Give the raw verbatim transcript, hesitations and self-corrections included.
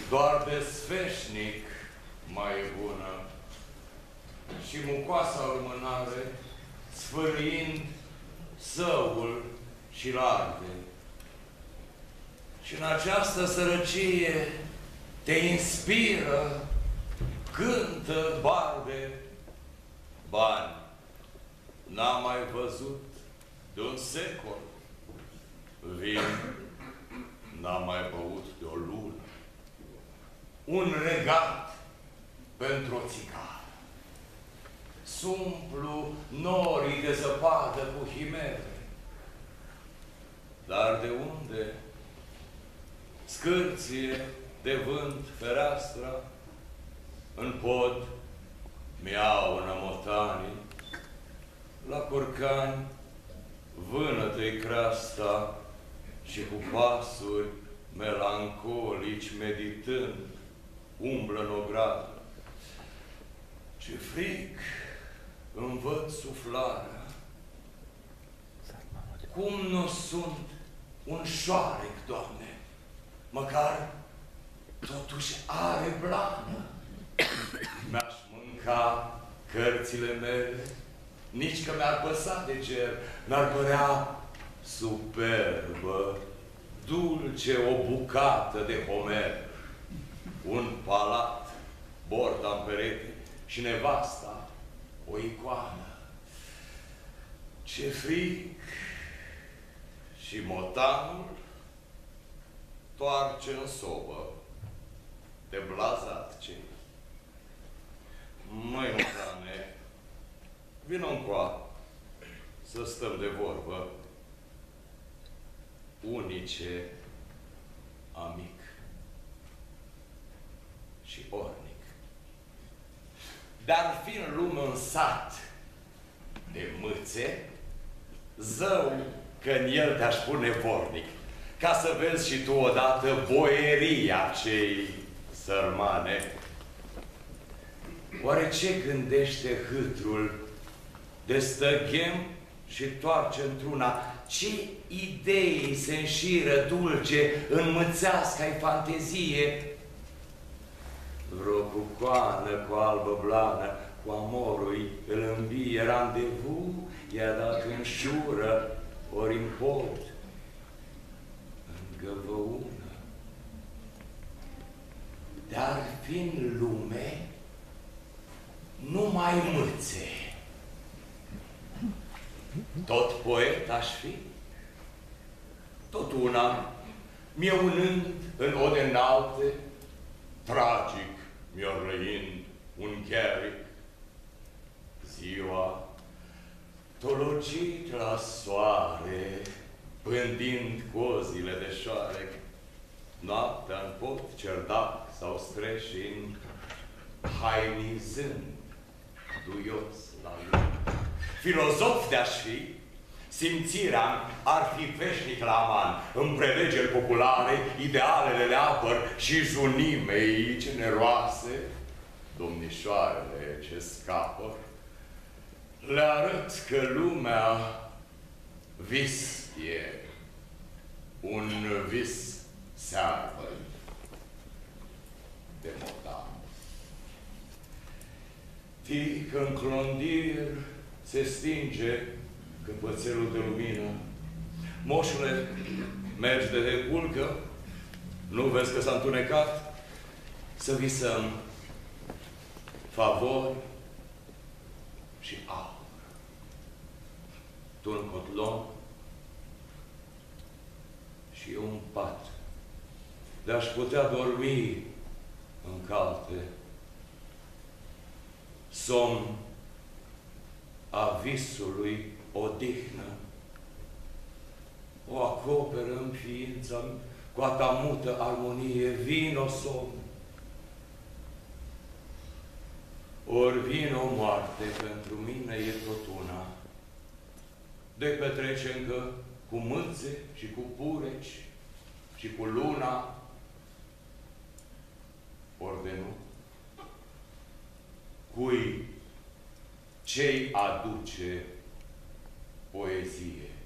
doar de sfeșnic mai e bună. Și mucoasa lumânare, sfârâind săul și larde. Și în această sărăcie te inspiră, cântă barde, bani. N-am mai văzut de un secol. Vin, n-am mai băut de o lună. Un regat pentru o țigară. Sumplu norii de zăpadă cu chimere. Dar de unde scârție de vânt fereastra, în pod miau nămotanii, la curcani vână-te-i creasta și cu pasuri melancolici meditând umblă în ogradă. Ce frig îmi văd suflarea. Cum nu sunt un șoarec, Doamne? Măcar totuși are blană. Mi-aș mânca cărțile mele, nici că mi-ar păsa de cer, mi-ar părea superbă, dulce o bucată de Homer, un palat, borda în perete și nevasta o icoană. Ce fric! Și motanul toarce în sobă, de blazat ce. Măi, motane, vină încoa să stăm de vorbă, unice amic și ornic. Dar fi în lume un sat de mâțe, zău că în el te-aș pune vornic, ca să vezi și tu odată boieria cei sărmane. Oare ce gândește hâtrul de stăghem și toarce într-una? Ce idei se înșiră dulce în mâțească-i fantezie? Vreo cucoană cu albă blană, cu amorul îl îmbie randevu, i-a dat în șură, ori în pod, în găvăună. Dar fiind lume, numai mâțe. Tot poet aș fi, tot una, mie unând în ode înalte, tragic mi-orlăind un chiaric, ziua tologit la soare, pândind cozile de șoarec, noaptea în pot cerdac sau streșind, hainizând duios la lume. Filozof de-aș fi, simțirea ar fi veșnic la aman, în prelegeri populare, idealele le apăr și junimei generoase, domnișoarele ce scapă, le arăt că lumea vis e, un vis searbă de motan. Tii că în clondir se stinge căpățelul de lumină. Moșule, mergi de te culcă, nu vezi că s-a întunecat? Să visăm favori și aur. Tu în cotlon și eu un pat. De-aș putea dormi în calte. Somn a visului odihnă. O acoperă în ființa cu a ta mută armonie. Vino somn. Ori vino moarte, pentru mine e tot una. De petrece încă cu mâțe și cu pureci și cu luna, ori de nu. Cui ce-i aduce poezie?